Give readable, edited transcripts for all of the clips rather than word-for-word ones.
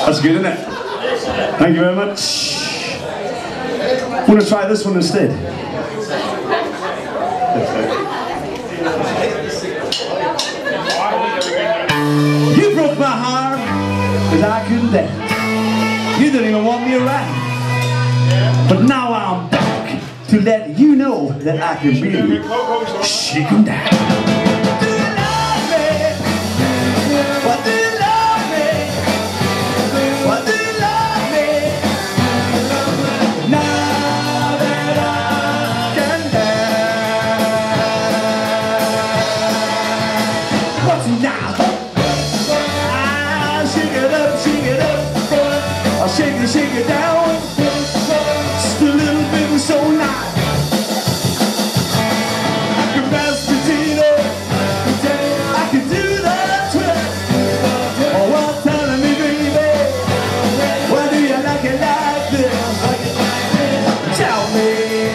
That's good, isn't it? Thank you very much. I'm going to try this one instead. You broke my heart, cause I couldn't dance. You didn't even want me around. But now I'm back to let you know that I can really shake 'em down. Do you love me? What do you love me? What do you love me? Now that I can dance. What's it now? Ah, shake it up, shake it up. I'll shake it down. Just a little bit and so nice. I can pass the Tito. I can do the trick. Oh, well, telling me, baby, why do you like it like this? Tell me.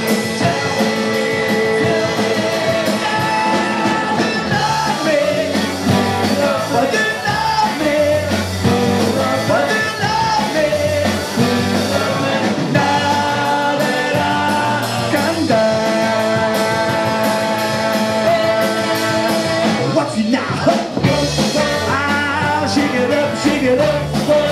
Love me. Why do you love me? Why do you love me? Now that I can dance. What's it now? Ah, shake it up, shake it up.